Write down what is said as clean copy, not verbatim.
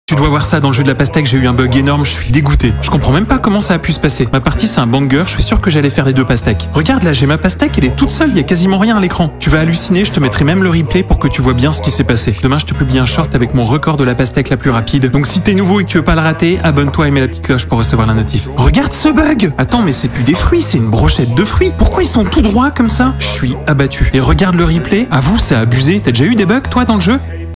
Tu dois voir ça dans le jeu de la pastèque, j'ai eu un bug énorme, je suis dégoûté. Je comprends même pas comment ça a pu se passer. Ma partie c'est un banger, je suis sûr que j'allais faire les deux pastèques. Regarde là, j'ai ma pastèque, elle est toute seule, il y a quasiment rien à l'écran. Tu vas halluciner, je te mettrai même le replay pour que tu vois bien ce qui s'est passé. Demain je te publie un short avec mon record de la pastèque la plus rapide. Donc si t'es nouveau et que tu veux pas le rater, abonne-toi et mets la petite cloche pour recevoir la notif. Regarde ce bug! Attends, mais c'est plus des fruits, c'est une brochette de fruits. Pourquoi ils sont tout droits comme ça? Je suis abattu. Et regarde le replay, avoue, c'est abusé. T'as déjà eu des bugs toi dans le jeu?